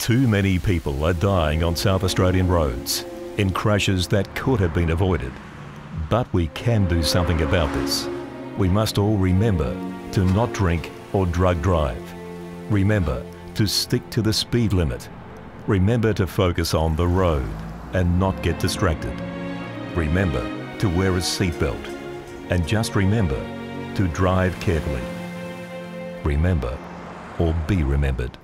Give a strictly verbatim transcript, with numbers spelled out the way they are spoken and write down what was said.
Too many people are dying on South Australian roads in crashes that could have been avoided. But we can do something about this. We must all remember to not drink or drug drive. Remember to stick to the speed limit. Remember to focus on the road and not get distracted. Remember to wear a seatbelt. And just remember to drive carefully. Remember or be remembered.